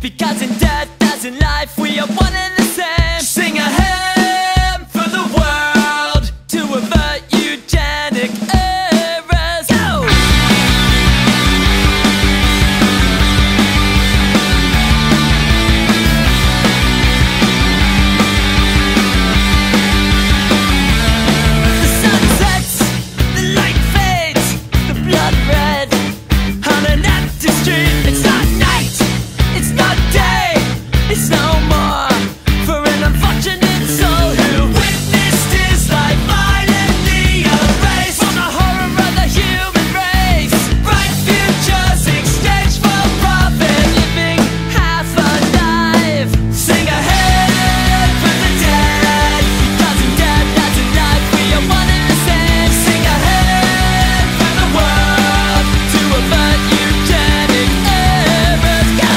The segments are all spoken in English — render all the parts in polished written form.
Because in death as in life we are one and the same. Sing a hymn for the world to avert eugenic errors. Go! The sun sets, the light fades, the blood red on an empty street. It's not night, it's not day, it's no more for an unfortunate soul who witnessed his life violently erased from the horror of the human race. Bright futures exchanged for profit, living half alive. Sing a hymn for the dead, because in death as in life we are one and the same. Sing a hymn for the world to avert eugenic errors. Go!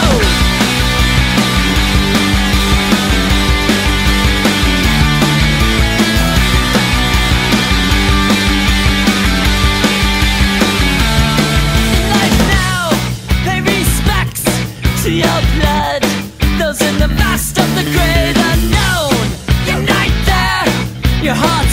Life now pay respects to your blood, those in the vast of the great unknown. Unite there, your heart